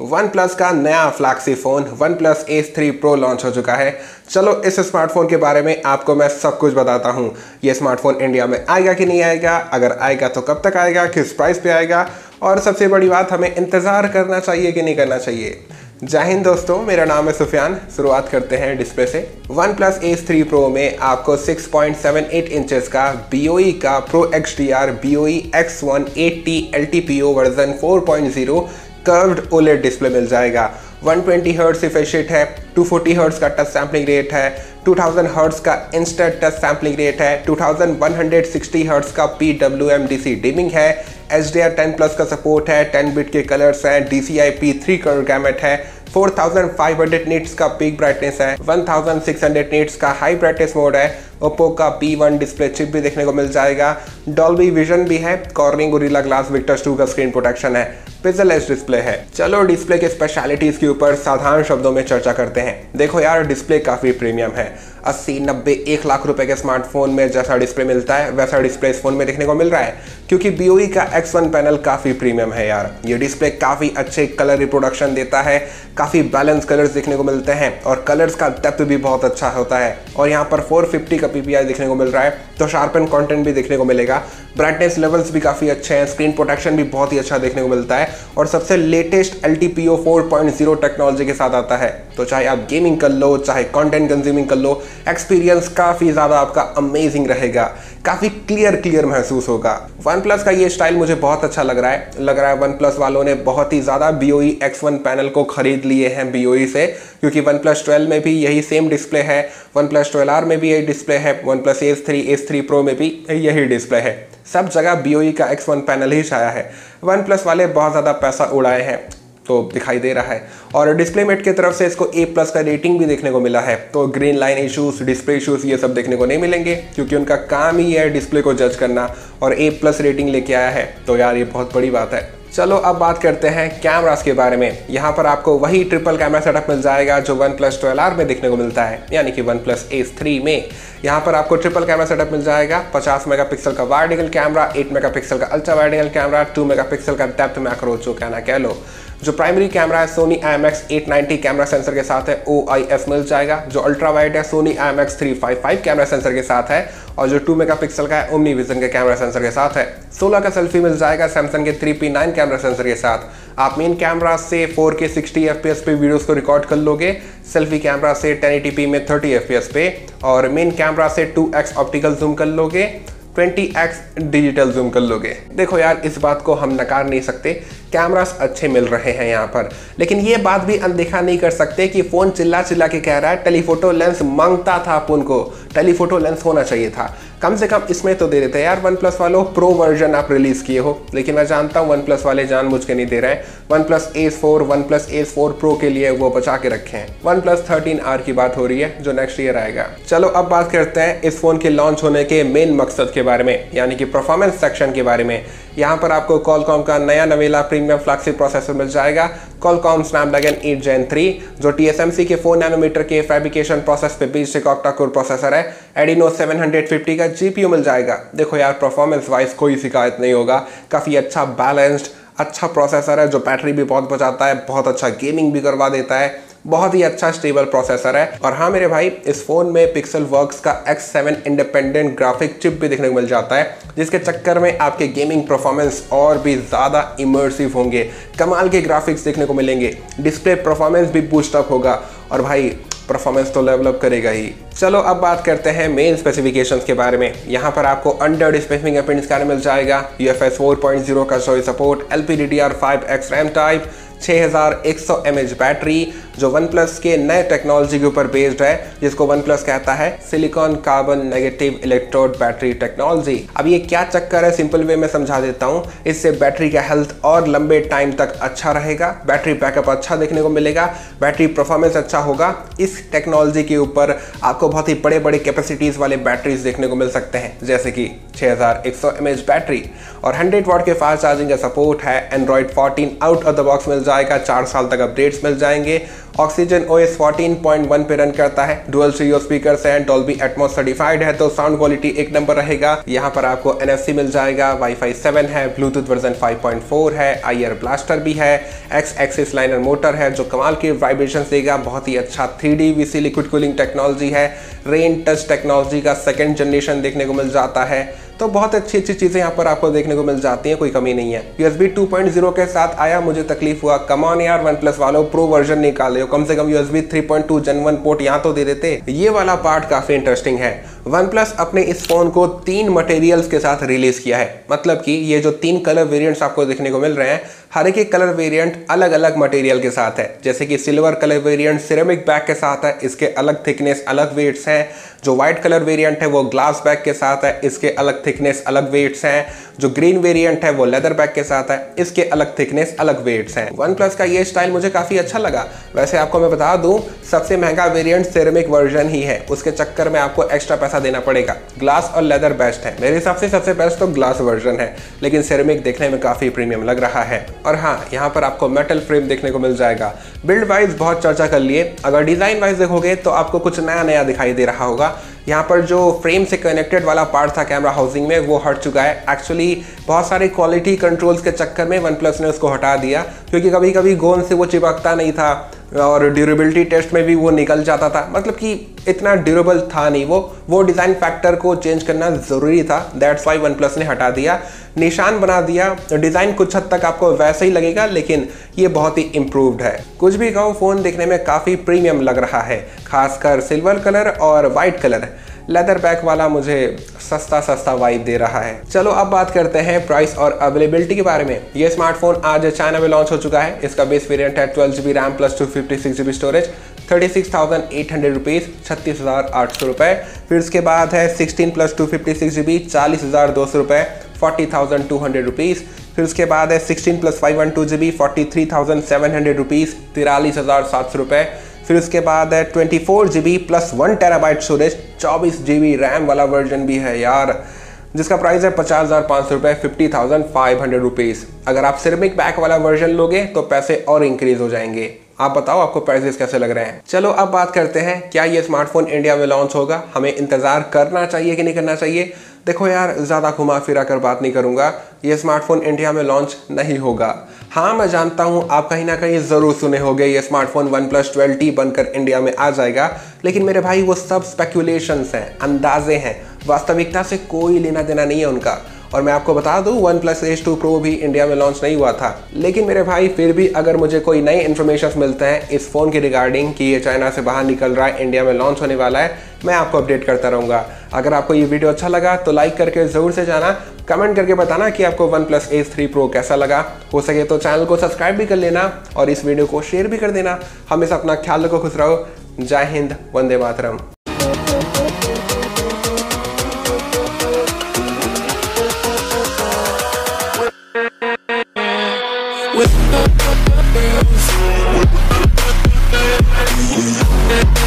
One plus का नया flagship phone OnePlus S 3 Pro launch हो चुका है। चलो इस स्मार्टफोन के बारे में आपको मैं सब कुछ बताता हूँ। ये स्मार्टफोन इंडिया में आएगा कि नहीं आएगा, अगर आएगा तो कब तक आएगा, किस प्राइस पे आएगा, और सबसे बड़ी बात हमें इंतज़ार करना चाहिए कि नहीं करना चाहिए। जय हिंद दोस्तों, मेरा नाम है सुफियान। शुरुआत करते हैं डिस्प्ले से। वन प्लस एस 3 प्रो में आपको 6.78 इंचेस का BOE का Pro XDR BOE X180 LTPO version 4.0 curved OLED display मिल जाएगा। 120 हर्ट्ज रिफ्रेश रेट है, 240 हर्ट्ज का टच सैम्पलिंग रेट है, 2000 हर्ट्ज का इंस्टेंट टच सैम्पलिंग रेट है, 2160 हर्ट्ज का PWM-DC डिमिंग है, HDR10 प्लस का सपोर्ट है, 10 बिट के कलर्स हैं, DCI-P3 कलर गैमेट है, 4500 निट्स का पीक ब्राइटनेस है, 1600 निट्स का हाई ब्राइटनेस मोड है, ओप्पो का P1 डिस्प्ले चिप भी देखने को मिल जाएगा, डॉल्बी विजन भी है, कॉर्निंग गोरिल्ला ग्लास विक्टर्स 2 का स्क्रीन प्रोटेक्शन है, पिक्सेल एज डिस्प्ले है। चलो डिस्प्ले के स्पेशलिटीज के ऊपर साधारण शब्दों में चर्चा करते हैं। देखो यार, डिस्प्ले काफ़ी प्रीमियम है। 80, 90, 1 लाख रुपए के स्मार्टफोन में जैसा डिस्प्ले मिलता है वैसा डिस्प्ले इस फोन में देखने को मिल रहा है, क्योंकि BOE का X1 पैनल काफ़ी प्रीमियम है यार। ये डिस्प्ले काफ़ी अच्छे कलर रिप्रोडक्शन देता है, काफ़ी बैलेंस कलर्स देखने को मिलते हैं और कलर्स का डेप्थ भी बहुत अच्छा होता है। और यहाँ पर 450 का PPI देखने को मिल रहा है, तो शार्पन कंटेंट भी देखने को मिलेगा। ब्राइटनेस लेवल्स भी काफ़ी अच्छे हैं, स्क्रीन प्रोटेक्शन भी बहुत ही अच्छा देखने को मिलता है और सबसे लेटेस्ट LTPO 4.0 टेक्नोलॉजी के साथ आता है। तो चाहे आप गेमिंग कर लो, चाहे कंटेंट कंज्यूमिंग कर लो, एक्सपीरियंस काफ़ी ज़्यादा आपका अमेजिंग रहेगा, काफ़ी क्लियर महसूस होगा। वन प्लस का ये स्टाइल मुझे बहुत अच्छा लग रहा है वन प्लस वालों ने बहुत ही ज़्यादा BOE X1 पैनल को खरीद लिए हैं BOE से, क्योंकि वन प्लस 12 में भी यही सेम डिस्प्ले है, वन प्लस 12R में भी यही डिस्प्ले है, वन प्लस एस 3 प्रो में भी यही डिस्प्ले है। सब जगह BOE का X1 पैनल ही छाया है। वन प्लस वाले बहुत ज़्यादा पैसा उड़ाए हैं तो दिखाई दे रहा है। और डिस्प्लेमेट की तरफ से इसको A+ का रेटिंग भी देखने को मिला है। तो green line issues, display issues ये सब देखने को नहीं मिलेंगे, क्योंकि उनका काम ही है डिस्प्ले को जज करना, और A+ रेटिंग लेके आया है। तो यार ये बहुत बड़ी बात है। चलो अब बात करते हैं कैमरास के बारे में। यहाँ पर आपको वही ट्रिपल कैमरा सेटअप मिल जाएगा जो वन प्लस 12R में देखने को मिलता है, यानी कि वन प्लस एस 3 में। यहाँ पर आपको ट्रिपल कैमरा सेटअप मिल जाएगा। 50 मेगापिक्सल का वाइड एंगल कैमरा, 8 मेगापिक्सल का ultra wide angle camera, 2 megapixel का डेप्थ मैक्रो जो कहना कह लो। जो प्राइमरी कैमरा है सोनी IMX 890 कैमरा सेंसर के साथ है, OIS मिल जाएगा। जो अल्ट्रा वाइड है सोनी IMX 355 कैमरा सेंसर के साथ है, और जो 2 मेगापिक्सल का है ओमनी विजन के कैमरा सेंसर के साथ है। 16 का सेल्फी मिल जाएगा सैमसंग के 3P9 कैमरा सेंसर के साथ। आप मेन कैमरा से 4K 60 FPS पे वीडियोस को रिकॉर्ड कर लोगे, सेल्फी कैमरा से 1080p में 30 FPS पे, और मेन कैमरा से 2x ऑप्टिकल जूम कर लोगे, 20x डिजिटल जूम कर लोगे। देखो यार, इस बात को हम नकार नहीं सकते, कैमरास अच्छे मिल रहे हैं यहाँ पर, लेकिन ये बात भी अनदेखा नहीं कर सकते कि फ़ोन चिल्ला चिल्ला के कह रहा है टेलीफोटो लेंस मांगता था अपन को, टेलीफोटो लेंस होना चाहिए था। कम से कम इसमें तो दे देते यार। वन प्लस वालों प्रो वर्जन आप रिलीज़ किए हो, लेकिन मैं जानता हूँ वन प्लस वाले जानबूझ के नहीं दे रहे हैं। OnePlus S 4, OnePlus S 4 Pro के लिए वो बचा के रखे हैं। वन प्लस 13R की बात हो रही है जो नेक्स्ट ईयर आएगा। चलो अब बात करते हैं इस फ़ोन के लॉन्च होने के मेन मकसद के बारे में, यानी कि परफॉर्मेंस सेक्शन के बारे में। यहाँ पर आपको Qualcomm का नया नवेला प्रीमियम फ्लैगशिप प्रोसेसर मिल जाएगा, Qualcomm Snapdragon 8 Gen 3, जो TSMC के 4 नैनोमीटर के फैब्रिकेशन प्रोसेस पे बेस्ड एक ऑक्टा कोर प्रोसेसर है। Adreno 750 का GPU मिल जाएगा। देखो यार, परफॉर्मेंस वाइज कोई शिकायत नहीं होगा, काफ़ी अच्छा बैलेंस्ड अच्छा प्रोसेसर है, जो बैटरी भी बहुत बचाता है, बहुत अच्छा गेमिंग भी करवा देता है, बहुत ही अच्छा स्टेबल प्रोसेसर है। और हाँ मेरे भाई, इस फोन में पिक्सेलवर्क्स का X7 इंडिपेंडेंट ग्राफिक चिप भी देखने को मिल जाता है, जिसके चक्कर में आपके गेमिंग परफॉर्मेंस और भी ज़्यादा इमर्सिव होंगे, कमाल के ग्राफिक्स देखने को मिलेंगे, डिस्प्ले परफॉर्मेंस भी बूस्टअप होगा, और भाई परफॉर्मेंस तो लेवल अप करेगा ही। चलो अब बात करते हैं मेन स्पेसिफिकेशंस के बारे में। यहाँ पर आपको अंडर डिस्प्ले फिंगरप्रिंट स्कैनर मिल जाएगा, UFS 4.0 का choice support, LPDDR5X RAM type, 6100 mAh battery, जो वन प्लस के नए टेक्नोलॉजी के ऊपर बेस्ड है, जिसको वन प्लस कहता है silicon carbon negative electrode battery technology. अब ये क्या चक्कर है, सिंपल वे में समझा देता हूँ। इससे बैटरी का हेल्थ और लंबे टाइम तक अच्छा रहेगा, बैटरी बैकअप अच्छा देखने को मिलेगा, बैटरी परफॉर्मेंस अच्छा होगा। इस टेक्नोलॉजी के ऊपर आपको बहुत ही बड़े बड़े कैपेसिटीज़ वाले बैटरीज देखने को मिल सकते हैं, जैसे कि 6100 mAh बैटरी, और 100 वाट के फास्ट चार्जिंग का सपोर्ट है। Android 14 out of the box मिल जाएगा, 4 साल तक अपडेट्स मिल जाएंगे, ऑक्सीजन OS 14.1 पे रन करता है, डुअल स्टीरियो स्पीकर्स हैं, डॉल्बी एटमॉस सर्टिफाइड है, तो साउंड क्वालिटी एक नंबर रहेगा। यहाँ पर आपको NFC मिल जाएगा, वाईफाई 7 है, ब्लूटूथ वर्जन 5.4 है, IR ब्लास्टर भी है, X एक्सिस लाइनर मोटर है जो कमाल के वाइब्रेशन देगा, बहुत ही अच्छा 3D VC liquid cooling technology है, रेन टच टेक्नोलॉजी का सेकंड जनरेशन देखने को मिल जाता है। तो बहुत अच्छी अच्छी चीज़ें यहाँ पर आपको देखने को मिल जाती हैं, कोई कमी नहीं है। USB 2.0 के साथ आया, मुझे तकलीफ हुआ, कम ऑन यार वन प्लस वालों, प्रो वर्जन निकाले हो, कम से कम USB 3.2 Gen 1 पोर्ट यहाँ तो दे देते। ये वाला पार्ट काफ़ी इंटरेस्टिंग है। वन प्लस अपने इस फोन को 3 मटेरियल्स के साथ रिलीज किया है, मतलब कि ये जो 3 कलर वेरिएंट्स आपको देखने को मिल रहे हैं, हर एक कलर वेरिएंट अलग अलग मटेरियल के साथ है। जैसे कि silver colour variant ceramic back के साथ है, इसके अलग थिकनेस अलग वेट्स हैं। जो व्हाइट कलर वेरिएंट है वो ग्लास बैक के साथ है, इसके अलग थिकनेस अलग वेट्स हैं। जो ग्रीन वेरिएंट है वो लेदर बैक के साथ है, इसके अलग थिकनेस अलग वेट्स हैं। वन प्लस का ये स्टाइल मुझे काफ़ी अच्छा लगा। वैसे आपको मैं बता दूं, सबसे महंगा वेरिएंट सिरेमिक वर्जन ही है, उसके चक्कर में आपको एक्स्ट्रा पैसा देना पड़ेगा। ग्लास और लेदर बेस्ट है, मेरे हिसाब से सबसे बेस्ट तो ग्लास वर्जन है, लेकिन सिरेमिक देखने में काफ़ी प्रीमियम लग रहा है। और हाँ, यहाँ पर आपको मेटल फ्रेम देखने को मिल जाएगा। बिल्ड वाइज बहुत चर्चा कर लिए, अगर डिज़ाइन वाइज देखोगे तो आपको कुछ नया नया दिखाई दे रहा होगा। यहाँ पर जो फ्रेम से कनेक्टेड वाला पार्ट था कैमरा हाउसिंग में, वो हट चुका है। एक्चुअली बहुत सारे क्वालिटी कंट्रोल्स के चक्कर में वन प्लस ने उसको हटा दिया, क्योंकि कभी कभी गोंद से वो चिपकता नहीं था और ड्यूरेबिलिटी टेस्ट में भी वो निकल जाता था, मतलब कि इतना ड्यूरेबल था नहीं वो डिज़ाइन फैक्टर को चेंज करना ज़रूरी था। दैट्स वाई वन प्लस ने हटा दिया, निशान बना दिया। डिज़ाइन कुछ हद तक आपको वैसे ही लगेगा, लेकिन ये बहुत ही इम्प्रूव्ड है। कुछ भी कहूँ, फ़ोन देखने में काफ़ी प्रीमियम लग रहा है, खासकर सिल्वर कलर और वाइट कलर। लेदर बैक वाला मुझे सस्ता वाइब दे रहा है। चलो अब बात करते हैं प्राइस और अवेलेबिलिटी के बारे में। ये स्मार्टफोन आज चाइना में लॉन्च हो चुका है। इसका बेस वेरिएंट है 12GB RAM plus 256GB storage, 36,800 rupees, 36,800 रुपये। फिर उसके बाद है 16 प्लस 256GB, 40,200 रुपये, 40,200 रुपीज़। फिर उसके बाद है 16 प्लस 512GB, 43,700 रुपीज़, 43,700 रुपये। फिर उसके बाद है 24GB plus 1 TB storage, 24GB RAM वाला वर्जन भी है यार, जिसका प्राइस है 50,500 रुपये, 50,500 रुपीज़। अगर आप सिरेमिक बैक वाला वर्जन लोगे तो पैसे और इंक्रीज हो जाएंगे। आप बताओ आपको प्राइसेस कैसे लग रहे हैं। चलो अब बात करते हैं, क्या ये स्मार्टफोन इंडिया में लॉन्च होगा, हमें इंतज़ार करना चाहिए कि नहीं करना चाहिए। देखो यार, ज़्यादा घुमा फिरा कर बात नहीं करूँगा, ये स्मार्टफोन इंडिया में लॉन्च नहीं होगा। हाँ, मैं जानता हूँ आप कहीं ना कहीं ज़रूर सुने होंगे ये स्मार्टफोन OnePlus 12T बनकर इंडिया में आ जाएगा, लेकिन मेरे भाई वो सब स्पेक्यूलेशंस हैं, अंदाजे हैं, वास्तविकता से कोई लेना देना नहीं है उनका। और मैं आपको बता दूं, OnePlus Ace 2 Pro भी इंडिया में लॉन्च नहीं हुआ था, लेकिन मेरे भाई फिर भी अगर मुझे कोई नए इन्फॉर्मेशन मिलते हैं इस फ़ोन के रिगार्डिंग कि ये चाइना से बाहर निकल रहा है, इंडिया में लॉन्च होने वाला है, मैं आपको अपडेट करता रहूँगा। अगर आपको ये वीडियो अच्छा लगा तो लाइक करके ज़रूर से जाना, कमेंट करके बताना कि आपको OnePlus Ace 3 Pro कैसा लगा। हो सके तो चैनल को सब्सक्राइब भी कर लेना और इस वीडियो को शेयर भी कर देना। हमेशा अपना ख्याल रखो, खुश रहो। जय हिंद, वंदे मातरम। with